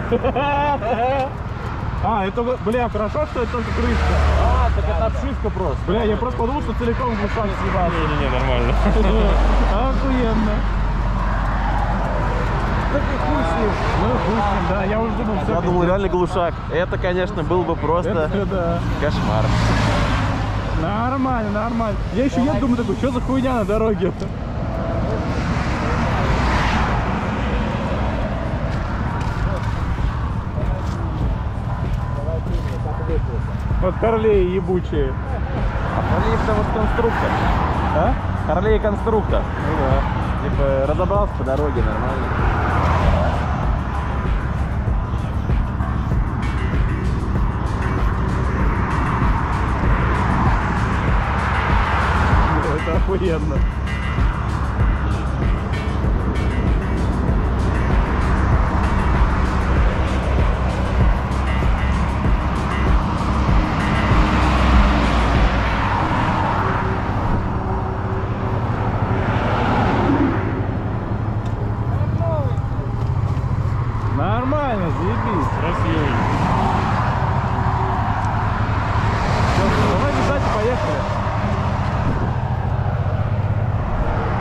А, это, бля, хорошо, что это только крышка. А, так это обшивка просто. Бля, я просто подумал, что целиком глушак съебался. Не-не-не, нормально. Охуенно. Ну, хуй с ним, да, я уже думал, все. Я думал, реально глушак. Это, конечно, был бы просто Это, да. кошмар. Нормально, нормально. Я еще еду, думаю, такой, что за хуйня на дороге? Вот Харлей ебучие. Харлей это вот конструктор. А? Харлей конструктор. Ну да. Типа разобрался по дороге нормально. Это охуенно. Нормально, заебись. Красивый. Давай бежать и поехали.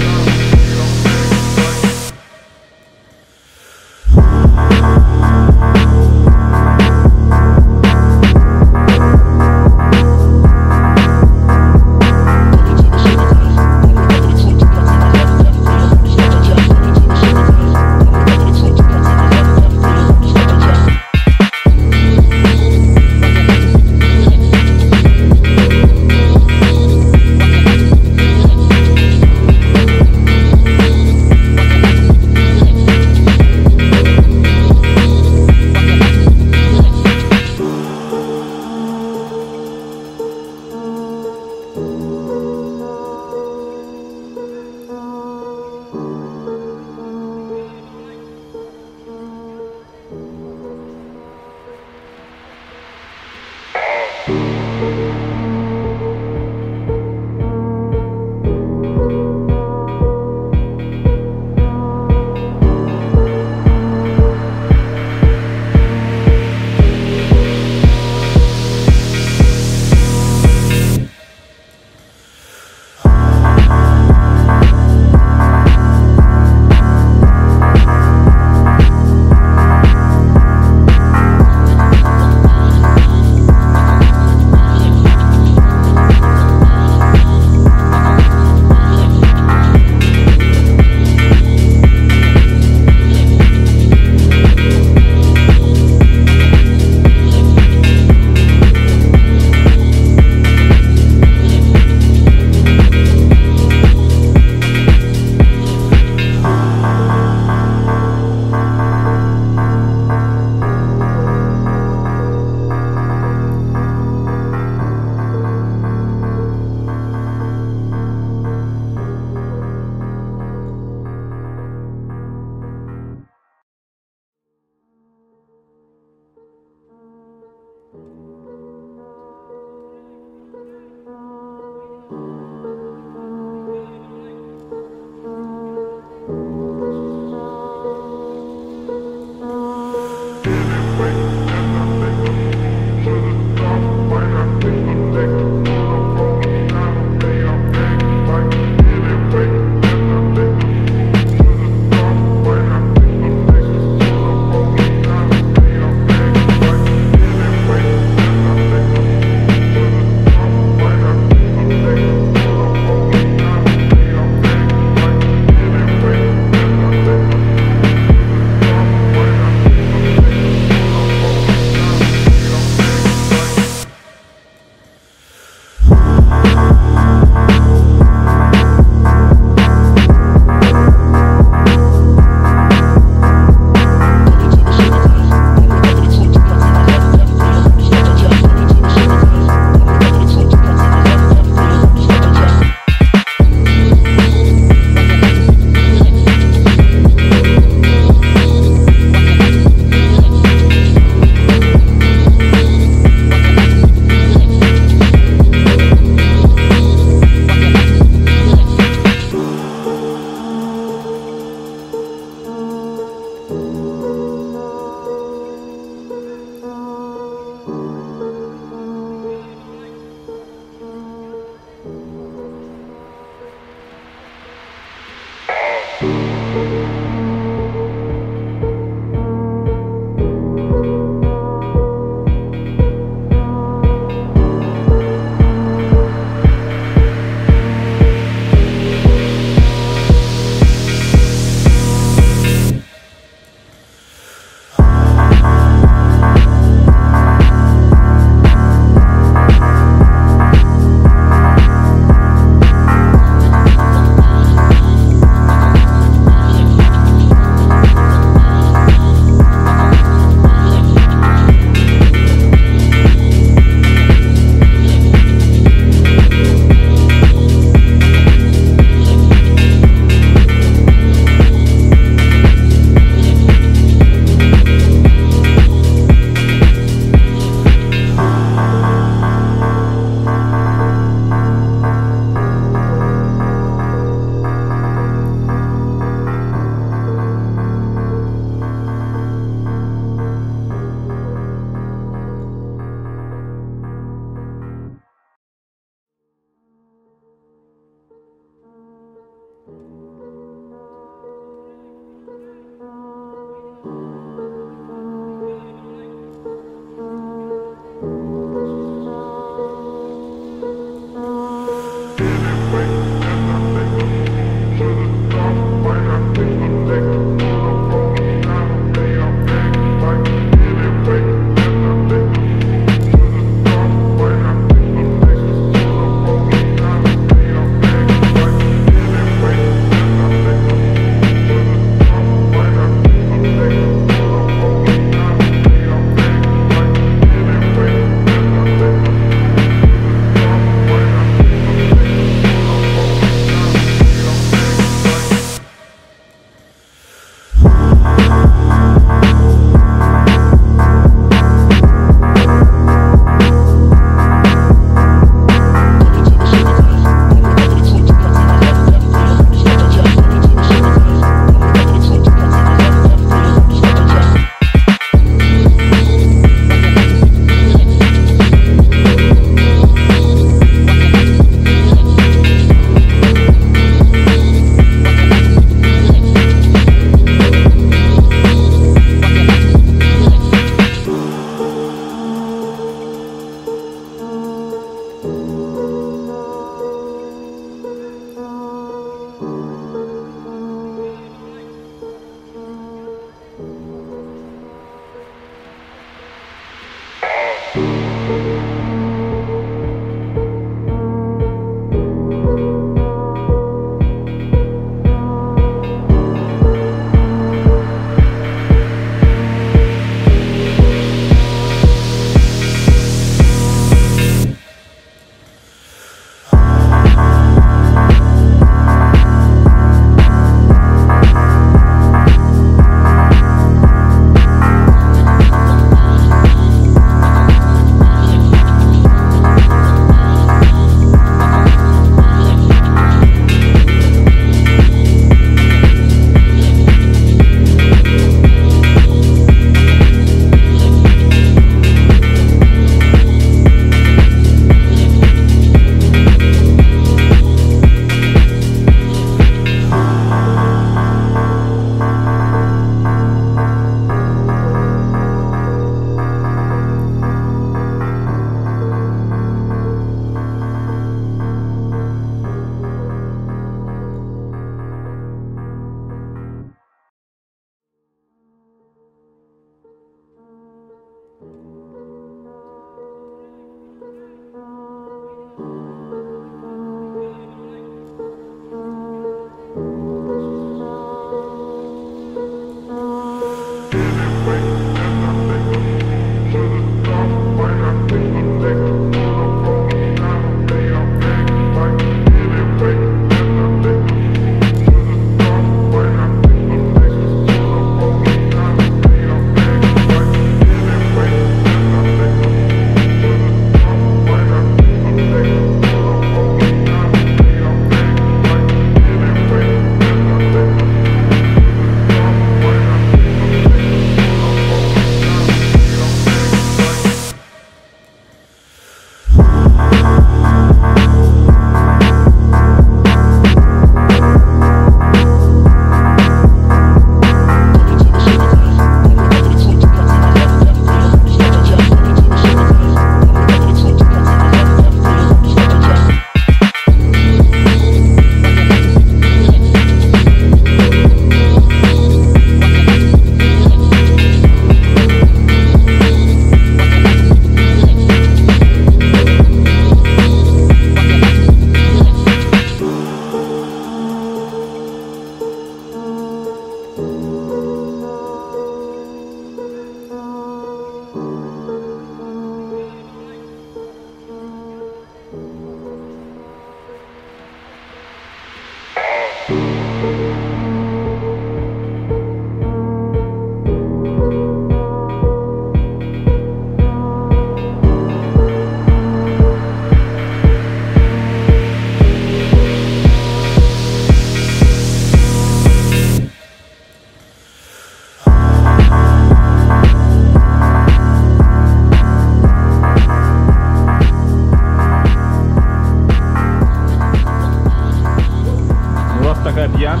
такая пьянка.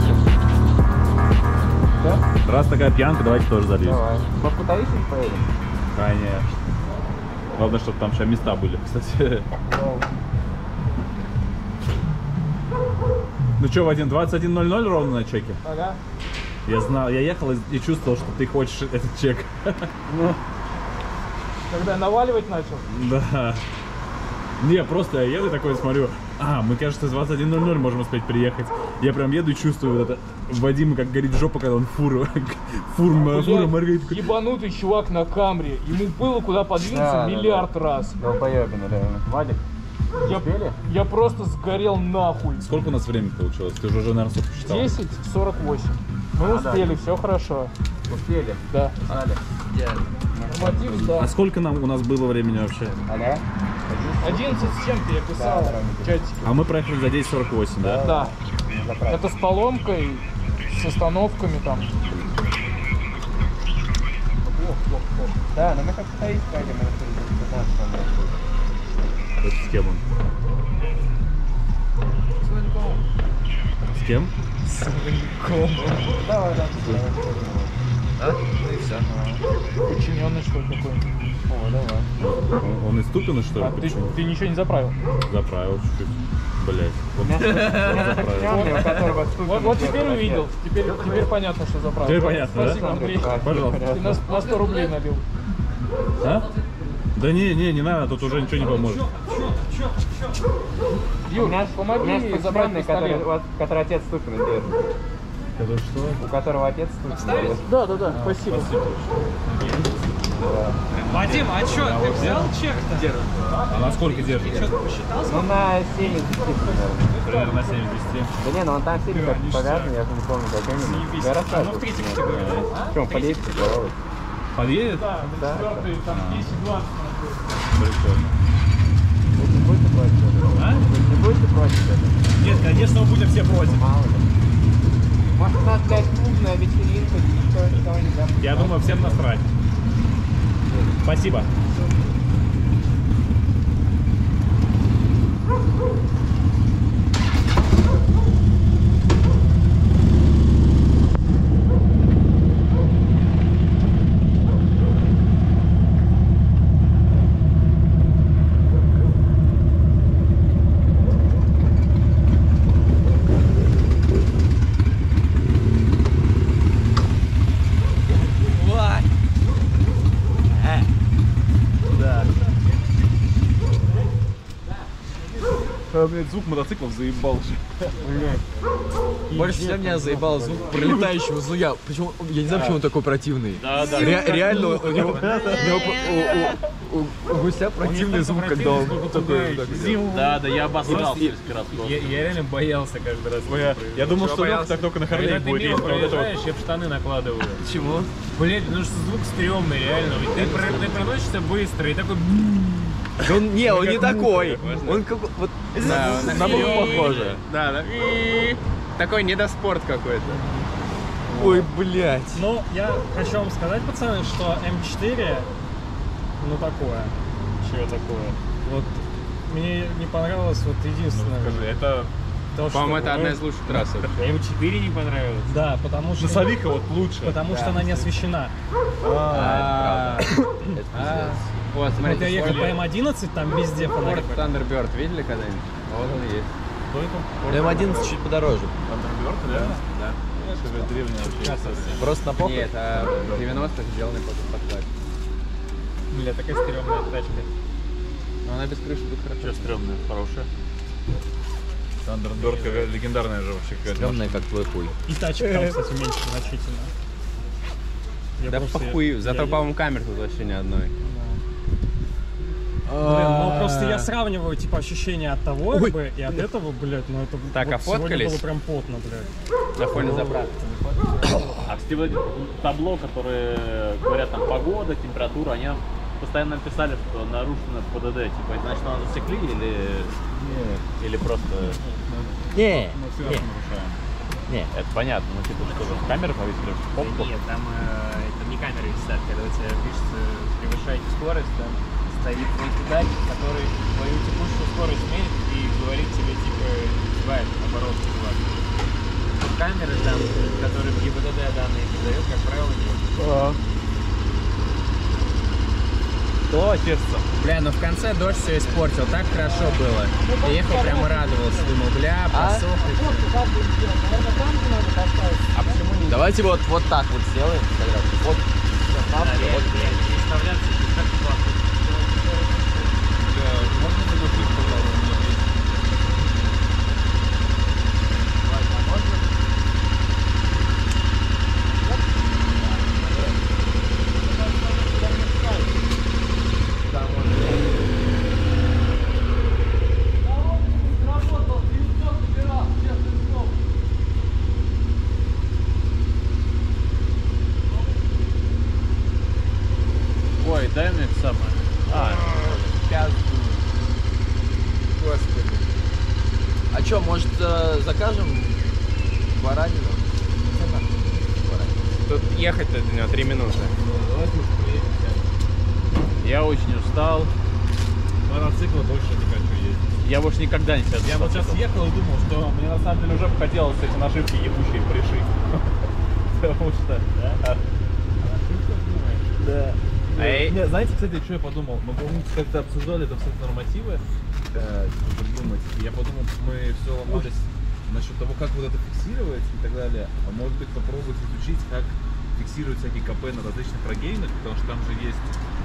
Да? Раз такая пьянка, давайте тоже зальем. Давай. По Кутаисам поедем? Конечно. Главное, чтобы там еще места были, кстати. Ну что, Вадим, 21:00 ровно на чеке? Ага. Я знал, я ехал и чувствовал, что ты хочешь этот чек. Когда наваливать начал? Да. Не, просто я еду и такой смотрю, мы, кажется, с 21:00 можем успеть приехать. Я прям еду и чувствую вот это, Вадима как горит жопа, когда он фура моргает. Ебанутый чувак на Камри. Ему было куда подвинуться миллиард раз. Долбоебина, реально. Вадик, успели? Я просто сгорел нахуй. Сколько у нас времени получилось? Ты же уже, наверное, сколько посчитал? 10:48. Мы успели, все хорошо. Успели? Да. Знали? Мотив, да. А сколько у нас было времени вообще? Аля? 11 с чем-то я писал в чатике. А мы проехали за 10:48, да? Да. Это с поломкой, с остановками там. Да, но мы как стоит, пойдем, Это с кем он? С кем? Давай, да. Да? Ну и все. Подчиненный, что ли, какой-нибудь. О, давай. Он из Тупина, что ли? А Почему? ты ничего не заправил? Заправил чуть-чуть. Блять. заправил. Вот теперь увидел. Теперь понятно, что заправил. Теперь понятно, да? Спасибо, Андрей. Пожалуйста. Ты на 100 рублей налил. А? Да не надо, тут уже ничего не поможет. Юр, помоги забрать пистолет. Который отец Ступина держит. Это что? У которого отец Ступина. Да, спасибо. Вадим, а что, ты взял чек-то? А на сколько держит? Ну на 7 из 10, наверное. Примерно на 7 из 10. Да не, ну он там все как повязан, я же не помню, как они. Да рассказывай. Ну в третьей категории. Что, он подъедет? Подъедет? Да, четвертый, там 10-20. Прикольно. Вы не будете против этого? А? Вы не будете против этого? Нет, конечно, мы будем все против. Мало ли. Может, у нас, блядь, клубная вечеринка, никого нельзя. Я думаю, всем насрать. Спасибо. Блять, звук мотоциклов заебал уже. Больше всего меня заебал звук пролетающего зуя. Причем, я не знаю, почему он такой противный. Да. Реально, у него у гуся противный звук, когда он такой... Да, я обосрался несколько раз просто. Я реально боялся каждый раз. Я думал, что Лёха так только на Харлей Когда ты будет мимо ездить. Вот это вот. проезжаешь, я в штаны накладываю. Чего? Блять, ну что звук стрёмный, реально. Ты проносишься быстро и такой... Он не такой. Он как вот на него похоже. Да. Такой недоспорт какой-то. Ой, блядь. Ну, я хочу вам сказать, пацаны, что М4, ну такое. Чего такое? Вот мне не понравилось вот единственное. Скажи, это... то, По-моему, что- это одна из лучших трасс. М4 не понравилось? Да, потому что... Носовика вот лучше. Потому что она не освещена. Вот, Вот смотрите, я ехал по М11, там везде фонарик. Ford Thunderbird видели когда-нибудь? Вот он и есть. М11 чуть подороже. Да. Это древняя вообще. Просто на похуй. Нет, а в 90-х сделанный под классику. Бля, такая стрёмная тачка. Но она без крыши будет хорошо. Что стрёмная, хорошая. Thunderbird какая легендарная же вообще какая-то. Стрёмная, как твой хуй. И тачек там, кстати, меньше значительно. Я Да просто- похуй, зато, я- по-моему, камер тут вообще ни одной. Блин, ну просто я сравниваю, типа, ощущения от того РБ и от этого, блядь, ну это Так, вот а сегодня фоткались? было прям потно, блядь. На фоне заправки. А, кстати, вот эти табло, которые говорят там погода, температура, они нам постоянно писали, что нарушено ПДД. Типа, это значит, что нас засекли или просто... Не. Мы все равно нарушаем. Это понятно, ну типа, что же, камеры повесили? Попку? Нет, там это не камеры висят, когда у тебя пишется превышаете скорость, там стоит вроде датчик, который твою текущую скорость мерит и говорит тебе, типа, сбавь оборот, чувак. камеры там, которые в ГИБДД данные передают, как правило, нет. О, чешется. Бля, ну в конце дождь все испортил, так хорошо было. Я ехал прямо радовался, думал, бля, просохнет. А почему не? Давайте вот так вот сделаем. Вот. Ой, дай мне это самое. Господи. А что, может, закажем баранину? Тут ехать-то до него 3 минуты. Я очень устал. Мотоцикл больше не хочу ездить. Я больше никогда не сяду. Я вот сейчас ехал и думал, что мне на самом деле уже бы хотелось эти нашивки ебучие пришить. Потому что... Да. Не, знаете, кстати, что я подумал? Мы, по-моему, как-то обсуждали это все нормативы, придумать. И я подумал, мы все ломались насчет того, как вот это фиксировать и так далее. А может быть, попробовать изучить, как фиксировать всякие КП на различных рогейнах, потому что там же есть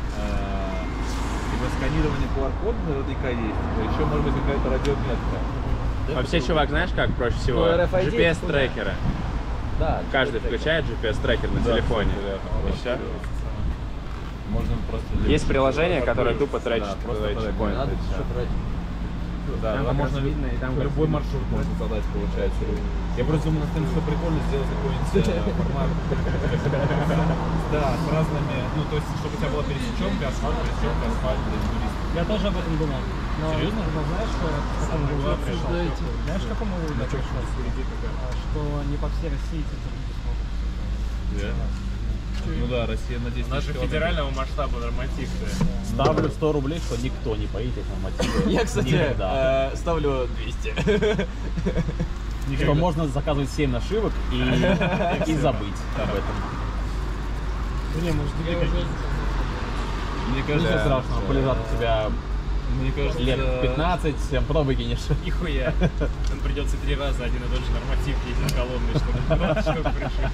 типа сканирование QR-кода наверняка есть, а еще может быть какая-то радиометка. Вообще, чувак, знаешь, как проще всего? Ну, RFID GPS-трекеры. Да. Каждый включает GPS-трекер на телефоне. И все. Можно просто... Есть приложение, которое тупо тречит просто туда чекпоинты. Надо еще тратить. Да, Там там можно видно, и там любой маршрут можно задать, получается. Я просто думаю, на что прикольно сделать какой-нибудь формат. Да, с разными, ну то есть, чтобы у тебя была пересеченка, асфальт для туристов. Я тоже об этом думал. Но, Серьезно? Но знаешь, что к какому выводу пришел? Знаешь, к какому выводу пришел? Что не по всей России эти люди смогут. Ну да, Россия на 10 Наши федерального масштаба норматив. Ставлю 100 рублей, что никто не поедет на мотивы. Я, кстати, ставлю 200. Что можно заказывать 7 нашивок и забыть об этом. Не, может, тебе уже... Мне кажется, Ничего страшного, полежат у тебя мне кажется, лет 15, потом выкинешь. Нихуя. Нам придется 3 раза один и тот же норматив ездить колонной, чтобы пришить.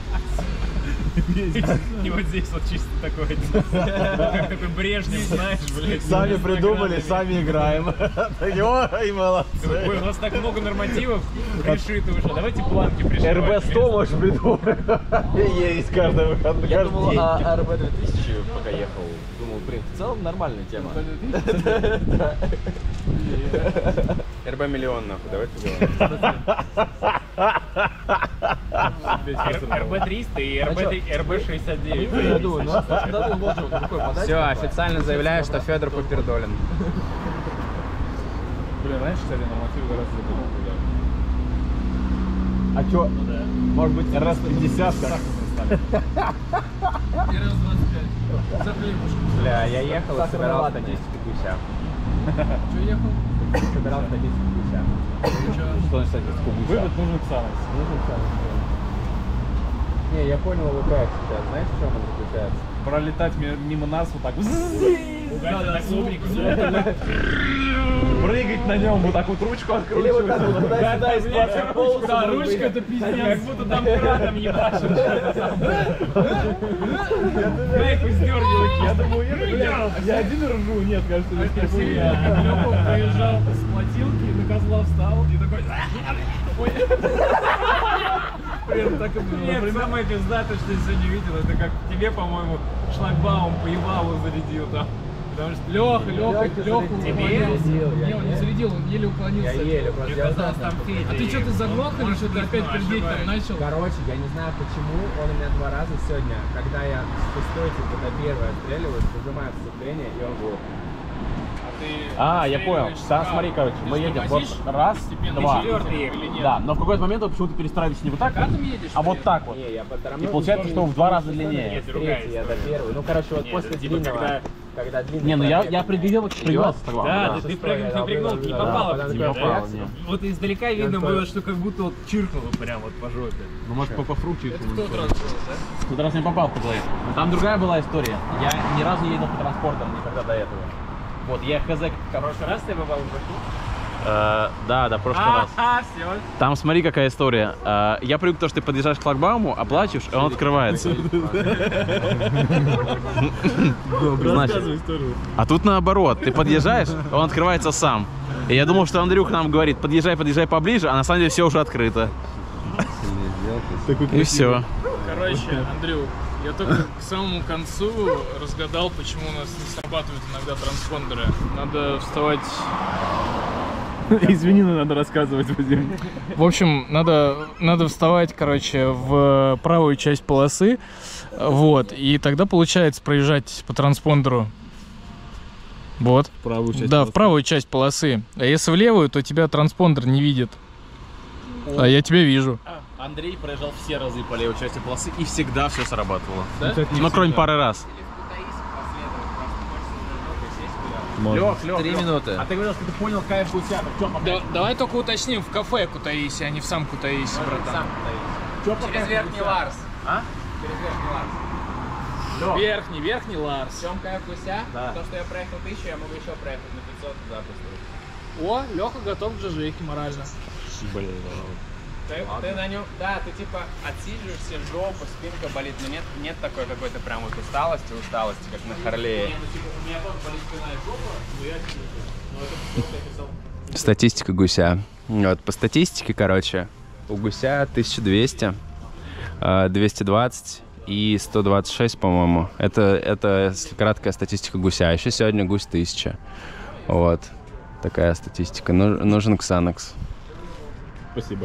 И вот здесь вот чисто такой, как такой Брежнев, знаешь, блядь. Сами придумали, сами играем. Ой, молодцы. Ой, у нас так много нормативов пришиты уже, давайте планки пришивать. РБ-100 можешь придумать. Есть каждый выходной. Я думал о РБ-2000, пока ехал. Думал, блин, в целом нормальная тема. РБ-миллион, нахуй, давайте РБ-300 и РБ-69. Я думаю, надо лодку такой подать. Все, официально заявляю, что Федор Попердолин. Блин, раньше, кстати, норматив гораздо забыл. А чё, может быть, РС-50? Бля, я ехал и собирал статистику гуся. Что ехал? Собирал статистику гуся. Что значит статистику гуся? Вывод нужен к самости. Не, я понял его кайф сейчас. Знаешь, в чем он заключается? Пролетать мимо нас вот так. Прыгать на нем, вот так вот ручку откручивать. Или вот так вот туда-сюда из платформы. Да, ручка это пиздец. Как будто там краном ебашишь. Кайф издергивать. Я думаю, я один ржу, нет, кажется, Лёхов проезжал с платилки, на козла встал и такой... так и было. Нет, самое пиздатое, что я сегодня видел, это как тебе, по-моему, шлагбаум по ебалу зарядил там. Потому что Леха Тебе? Не, он не зарядил, он еле уклонился. Я еле просто. Я знал, там Федя. А ты что-то заглох или что ты опять пердеть там начал? Короче, я не знаю почему, он у меня 2 раза сегодня, когда я с пустой, типа, до первой отстреливаюсь, выжимаю сцепление, и он вот. А, я понял. Сейчас смотри, короче, мы едем вот раз, два. Да, но в какой-то момент вы почему-то перестраиваетесь не вот так, а вот так вот. Не, я по И получается, что в 2 раза длиннее. Третий, я до первой. Ну, короче, вот после длинного когда длинный Не, ну я пробег пригрел с того. Да, ты прыгнул, не попало в тебя, да? Вот издалека видно было, что как будто вот чиркнуло прям вот по жопе. Ну, может, по фрукте. В тот раз не попал по голове. Но там другая была история. Я ни разу не ездил по транспортам никогда до этого. Вот, я хз... В прошлый раз ты попал в башку? Да, прошлый раз. Все. Там смотри, какая история. Я привык к тому, что ты подъезжаешь к шлагбауму, оплачиваешь, и он открывается. Значит, а тут наоборот, ты подъезжаешь, он открывается сам. И я думал, что Андрюх нам говорит, подъезжай поближе, а на самом деле все уже открыто. И все. Короче, Андрюх, я только к самому концу разгадал, почему у нас не срабатывают иногда транспондеры. Надо вставать... Извини, но надо рассказывать, Вадим. В общем, надо вставать, короче, в правую часть полосы, вот, и тогда получается проезжать по транспондеру. Вот. Правую часть Да, полосы. в правую часть полосы. А если в левую, то тебя транспондер не видит. А я тебя вижу. Андрей проезжал все разы по левой части полосы, и всегда все срабатывало. Да? Ну, кроме пары раз. Можно. Лёх, 3 минуты. А ты говорил, что ты понял кайф гуся. Давай только уточним, в кафе Кутаиси, а не в сам Кутаиси, братан. Через Верхний Ларс. А? Через Верхний Ларс. Верхний Ларс. В чем кайф гуся? Да. То, что я проехал 1000, я могу еще проехать на 500 запросто. О, Леха готов к жижейке морально. Ты на нем, да, ты типа отсиживаешься, жопа, спинка болит, но нет такой какой-то прям вот усталости, как на Харлее. Статистика гуся. Вот, по статистике, короче, у гуся 1200, 220 и 126, по-моему. Это краткая статистика гуся. Еще сегодня гусь 1000. Вот. Такая статистика. Нужен Xanax. Спасибо.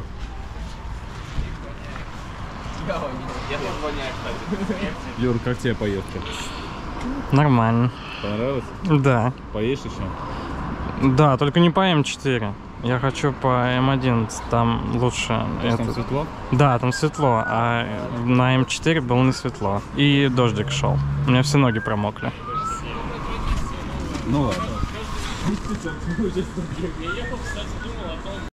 Юр, как тебе поездка? Нормально. Понравилось? Да. Поедешь еще? Да, только не по М4. Я хочу по М11, там лучше. Там светло? Да, там светло, а на М4 было не светло. И дождик шел. У меня все ноги промокли. Ну ладно.